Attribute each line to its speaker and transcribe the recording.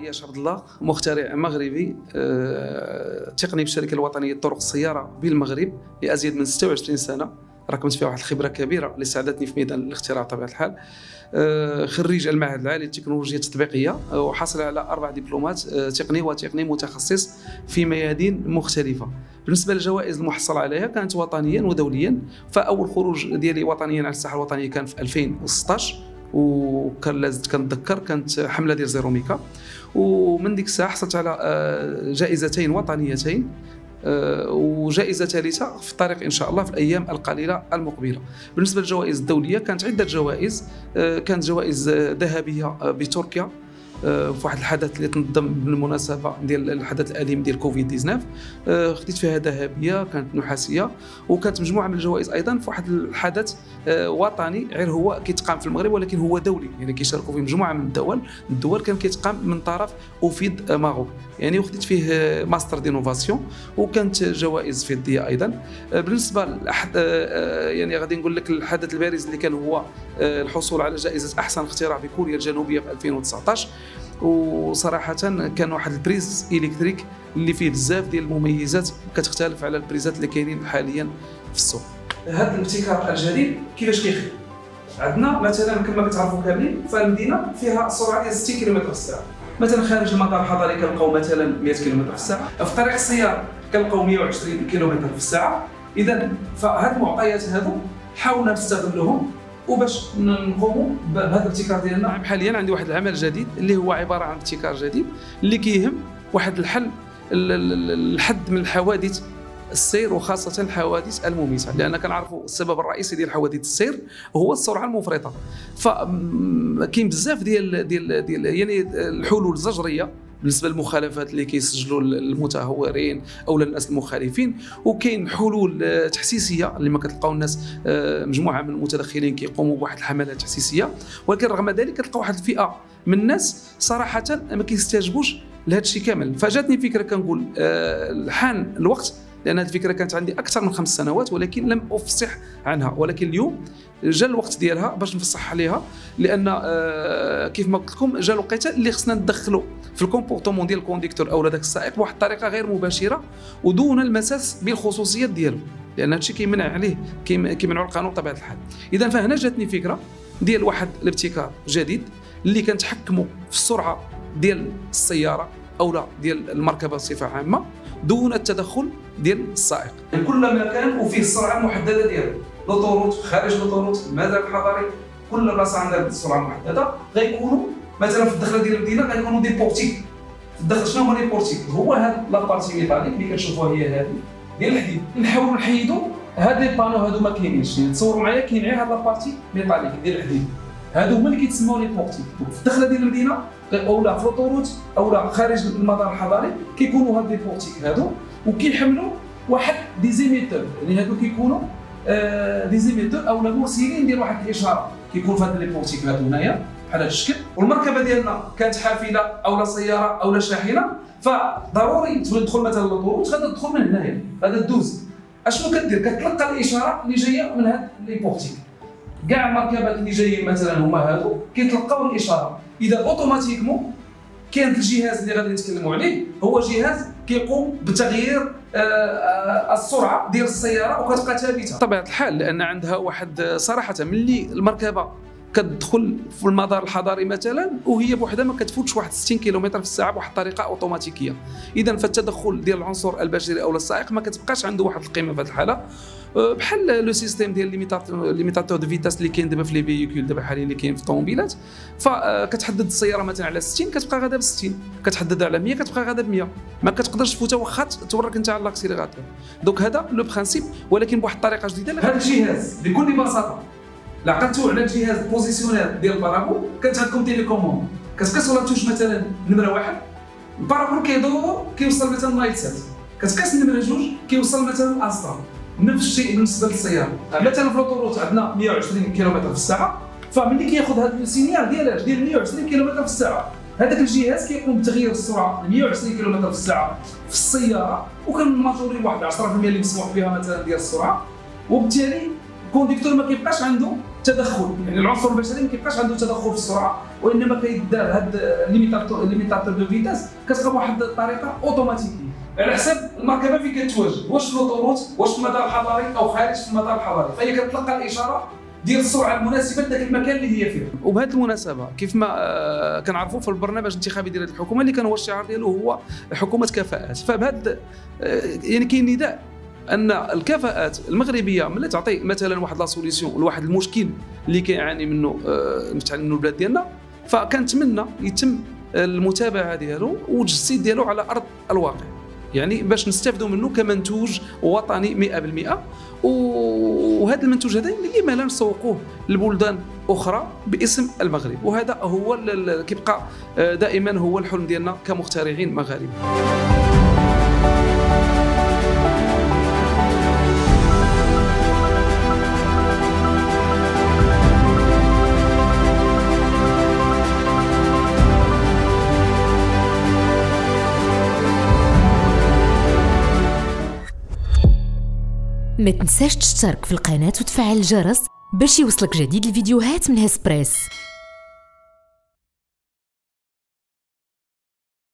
Speaker 1: عياش عبد الله، مخترع مغربي تقني بالشركه الوطنيه لطرق السياره بالمغرب لازيد من 26 سنه. راكمت فيها واحد الخبره كبيره اللي ساعدتني في ميدان الاختراع بطبيعه الحال. خريج المعهد العالي للتكنولوجيا التطبيقيه، وحصل على 4 دبلومات تقني وتقني متخصص في ميادين مختلفه. بالنسبه للجوائز المحصله عليها كانت وطنيا ودوليا، فاول خروج ديالي وطنيا على الساحه الوطنيه كان في 2016، وكان لازلت كنتذكر كانت حمله ديال زيرو ميكا، ومن ديك الساعه حصلت على جائزتين وطنيتين وجائزه ثالثه في الطريق ان شاء الله في الايام القليله المقبله. بالنسبه للجوائز الدوليه كانت عده جوائز، كانت جوائز ذهبيه بتركيا في واحد الحدث اللي تنظم بالمناسبه ديال الحدث الاليم ديال كوفيد 19، خديت فيها ذهبيه، كانت نحاسيه، وكانت مجموعه من الجوائز ايضا في واحد الحدث وطني غير هو كيتقام في المغرب ولكن هو دولي، يعني كيشاركوا فيه مجموعه من الدول كان كيتقام من طرف اوفيد ماغوب، يعني وخديت فيه ماستر دينوفاسيون، وكانت جوائز فضيه ايضا. بالنسبه يعني غادي نقول لك الحدث البارز اللي كان هو الحصول على جائزه احسن اختراع بكوريا الجنوبيه في 2019، وصراحه كان واحد البريز الكتريك اللي فيه بزاف ديال المميزات كتختلف على البريزات اللي كاينين حاليا في السوق. هذا الابتكار الجديد كيفاش كيخدم؟ عندنا مثلا كما كتعرفوا كاملين فالمدينه فيها سرعه ديال 60 كم في الساعه، مثلا خارج المطار الحضري كنلقاو مثلا 100 كم في الساعه، في طريق السياره كنلقاو 120 كم في الساعه. اذا فهاد المعطيات هادو حاولنا نستغلوهم وباش نقوموا بهذا الابتكار ديالنا. حاليا عندي واحد العمل جديد اللي هو عباره عن ابتكار جديد اللي كيهم واحد الحد من الحوادث السير، وخاصه الحوادث المميته، لان كنعرفوا السبب الرئيسي ديال حوادث السير هو السرعه المفرطه. فكاين بزاف ديال يعني الحلول الزجريه بالنسبه للمخالفات اللي كيسجلوا المتهورين او الناس المخالفين، وكاين حلول تحسيسيه اللي ما كتلقاو الناس مجموعه من المتدخلين كيقوموا بواحد الحملات تحسيسيه، ولكن رغم ذلك كتلقى واحد الفئه من الناس صراحه ما كيستجبوش لهذا الشيء كامل. فجاتني فكره كنقول حان الوقت، لان هذه الفكره كانت عندي اكثر من 5 سنوات ولكن لم افصح عنها، ولكن اليوم جا الوقت ديالها باش نفصح عليها، لان كيف ما قلت لكم جا الوقيته اللي خصنا ندخلوا في الكومبورتمون ديال الكونديكتور او داك السائق بواحد الطريقه غير مباشره ودون المساس بالخصوصيات ديالو، لان هذا الشيء كيمنع عليه كيمنعوا القانون بطبيعه الحال. اذا فهنا جاتني فكره ديال واحد الابتكار جديد اللي كنتحكموا في السرعه ديال السياره او لا ديال المركبه بصفه عامه دون التدخل ديال السائق. كل مكان وفيه السرعه المحدده ديالو، لوطوروت، خارج لوطوروت، المدار الحضري، كل بلاصه عندها السرعه المحدده. غيكونوا مثلا في الدخله ديال المدينه غيكونوا دي بورتيك. في الدخل شنو هما لي بورتيك؟ هو هاد لابارتي ميتاليك اللي كتشوفوها هي هذه ديال الحديد. نحاولوا نحيدوا هاد لي بانو هادو ما كاينينش، تصوروا معايا كاين غير هاد لابارتي ميتاليك ديال الحديد، هادو هما اللي كيتسموا لي بورتيك. في الدخله ديال المدينه او لا في لوطوروت او لا خارج المدار الحضري كيكونوا هاد لي بورتيك هادو، وكيحملوا واحد ديزيميتور، يعني هادو كيكونوا ديزيميتور او لا مرسلين ديال واحد الاشاره، كيكون في هاد لي بورتيك هادو هنايا بحال هاد الشكل. والمركبه ديالنا كانت حافله او لا سياره او لا شاحنه، فضروري تدخل مثلا لوطوروت غادي تدخل من هنايا، غادي تدوز. اشنو كدير؟ كتلقى الاشاره اللي جايه من هاد لي بورتيك. كاع المركبات اللي جايين مثلا هما هادو كيتلقاو الاشاره. اذا اوتوماتيكمون كاين الجهاز اللي غادي نتكلموا عليه هو جهاز كيقوم بتغيير السرعه ديال السياره وكتبقى ثابته بطبيعه الحال، لان عندها واحد صراحه ملي المركبه كتدخل في المدار الحضري مثلا وهي بوحدها ما كتفوتش واحد 60 كم في الساعه بواحد الطريقه اوتوماتيكيه. اذا فالتدخل ديال العنصر البشري او السائق ما كتبقاش عنده واحد القيمه في هذه الحاله، بحال لو سيستيم ديال ليميتاتور دو فيتاس اللي كاين دابا في لي فييكول دابا حاليا اللي كاين في الطوموبيلات. فكتحدد السياره مثلا على 60 كتبقى غادا ب 60، كتحددها على 100 كتبقى غادا ب 100، ما كتقدرش تفوتها واخا تورك انت على الاكسيليراتور. دونك هذا لو برانسيب، ولكن بواحد الطريقه جديده. هذا الجهاز بكل بساطه لعقلتو على الجهاز بوزيسيونير ديال البارابول، كانت عندكم تيليكوموند كتقيس ولا توش مثلا نمره 1 البارابول كيدور كيوصل مثلا نايت سات، كتقيس نمره 2 كيوصل مثلا لاستار. نفس الشيء بالنسبه للسياره، مثلا في لوطوروت عندنا 120 كم في الساعه، فملي كياخذ هذا السينيال ديال 120 كم في الساعه، هذاك الجهاز كيقوم بتغيير السرعه ل 120 كم في الساعه في السياره، وكان ماجوري واحد 10% اللي مسموح بها مثلا ديال السرعه، وبالتالي الكونديكتور ما كيبقاش عنده تدخل، يعني العنصر البشري ما كيبقاش عنده تدخل في السرعه، وانما كيدار هاد الليميتاتور دو فيتاس كتبقى بواحد الطريقه اوتوماتيكيه على حساب المركبه فين كتواجد، واش في الاوتوروت، واش في المدار الحضاري او خارج في المدار الحضاري، فهي كتلقى الاشاره ديال السرعه المناسبه لذاك المكان اللي هي فيه. وبهذه المناسبه كيف ما كنعرفوا في البرنامج الانتخابي ديال الحكومه اللي كان هو الشعار ديالو هو حكومه كفاءات، فبهذا يعني كاين نداء ان الكفاءات المغربيه ملي تعطي مثلا واحد لا سوليسيون لواحد المشكل اللي كيعاني منه البلاد ديالنا، فكنتمنى يتم المتابعه ديالو والتجسيد ديالو على ارض الواقع، يعني باش نستافدوا منه كمنتوج وطني 100%. وهذا المنتوج هذا لما لا نسوقوه لبلدان اخرى باسم المغرب، وهذا هو كيبقى دائما هو الحلم ديالنا كمخترعين مغاربه.
Speaker 2: ما تنساش تشترك في القناة وتفعل الجرس باش يوصلك جديد الفيديوهات من هسبريس.